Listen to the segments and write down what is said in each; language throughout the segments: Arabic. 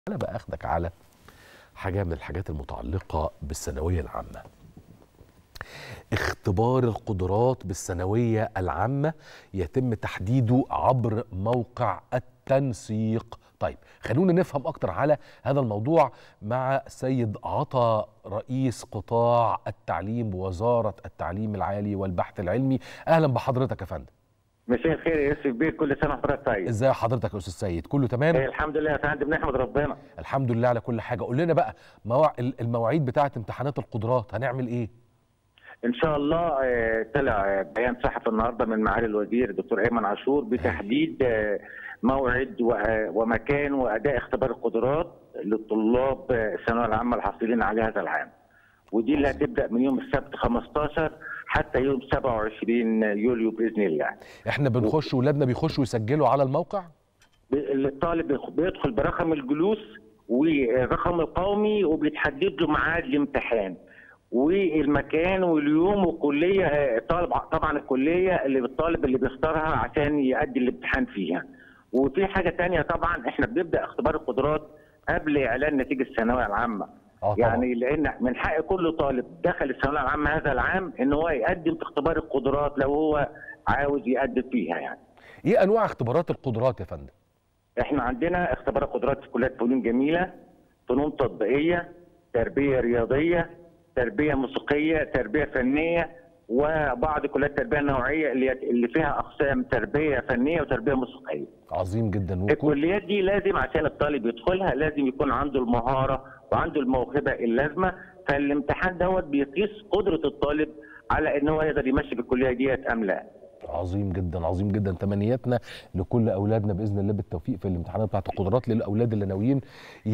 أنا بقى أخدك على حاجة من الحاجات المتعلقة بالثانوية العامة. اختبار القدرات بالثانوية العامة يتم تحديده عبر موقع التنسيق. طيب خلونا نفهم أكتر على هذا الموضوع مع سيد عطا رئيس قطاع التعليم بوزارة التعليم العالي والبحث العلمي. أهلا بحضرتك يا فندم. مساء الخير يا يوسف بيه، كل سنه وحضرتك طيب. ازاي حضرتك يا استاذ سيد؟ كله تمام؟ الحمد لله يا فندم، نحمد ربنا. الحمد لله على كل حاجه. قول لنا بقى المواعيد بتاعه امتحانات القدرات هنعمل ايه؟ ان شاء الله طلع بيان صحفي النهارده من معالي الوزير الدكتور ايمن عاشور بتحديد موعد ومكان واداء اختبار القدرات للطلاب الثانويه العامه الحاصلين على هذا العام. ودي اللي هتبدا من يوم السبت 15 حتى يوم 27 يوليو باذن الله. احنا بنخش ولادنا بيخشوا يسجلوا على الموقع؟ الطالب بيدخل برقم الجلوس والرقم القومي وبيتحدد له ميعاد الامتحان والمكان واليوم والكليه. الطالب طبعا الكليه اللي بالطالب اللي بيختارها عشان يؤدي الامتحان فيها. وفي حاجه ثانيه، طبعا احنا بنبدا اختبار القدرات قبل اعلان نتيجه الثانويه العامه. يعني لان من حق كل طالب دخل الثانويه العامه هذا العام ان هو يقدم في اختبار القدرات لو هو عاوز يقدم فيها. يعني ايه انواع اختبارات القدرات يا فندم؟ احنا عندنا اختبارات قدرات في كليات فنون جميله، فنون تطبيقيه، تربيه رياضيه، تربيه موسيقيه، تربيه فنيه، وبعض كليات التربيه النوعيه اللي فيها اقسام تربيه فنيه وتربيه موسيقيه. عظيم جدا. الكليات دي لازم عشان الطالب يدخلها لازم يكون عنده المهاره وعنده الموهبه اللازمه، فالامتحان دوت بيقيس قدره الطالب على ان هو يقدر يمشي في الكليه ديت ام لا. عظيم جدا عظيم جدا. تمنياتنا لكل اولادنا باذن الله بالتوفيق في الامتحانات بتاعت القدرات للاولاد اللي ناويين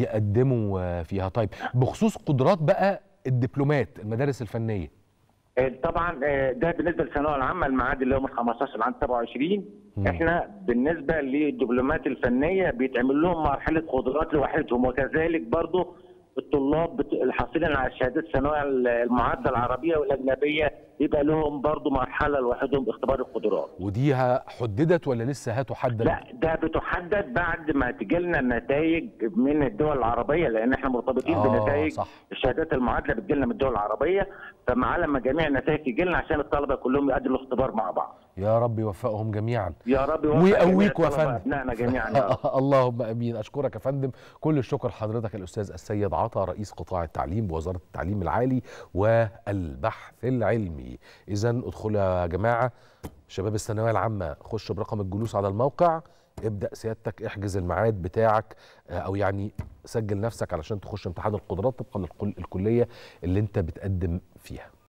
يقدموا فيها. طيب بخصوص قدرات بقى الدبلومات المدارس الفنيه، طبعا ده بالنسبه للثانويه العامه الميعاد اللي هو من 15 عن 27. احنا بالنسبه للدبلومات الفنيه بيتعمل لهم مرحله قدرات لوحدهم، وكذلك برضه الطلاب الحاصلين على شهادات الثانويه المعادله العربيه والاجنبيه يبقى لهم برضه مرحله لوحدهم باختبار القدرات. ودي حددت ولا لسه هتحدد؟ لا، ده بتحدد بعد ما تجي لنا النتائج من الدول العربيه، لان احنا مرتبطين بنتائج الشهادات المعادله بتجي لنا من الدول العربيه، فمع لما جميع النتائج تجي لنا عشان الطلبه كلهم يقدموا الاختبار مع بعض. يا رب يوفقهم جميعا. يا رب يوفق ويقويكم يا فندم. ابنائنا جميعا يا رب. اللهم امين. اشكرك يا فندم، كل الشكر حضرتك الاستاذ السيد عطا رئيس قطاع التعليم بوزاره التعليم العالي والبحث العلمي. اذا ادخلوا يا جماعه شباب الثانويه العامه، خش برقم الجلوس على الموقع، ابدا سيادتك احجز الميعاد بتاعك او يعني سجل نفسك علشان تخش امتحان القدرات طبقا للكليه اللي انت بتقدم فيها.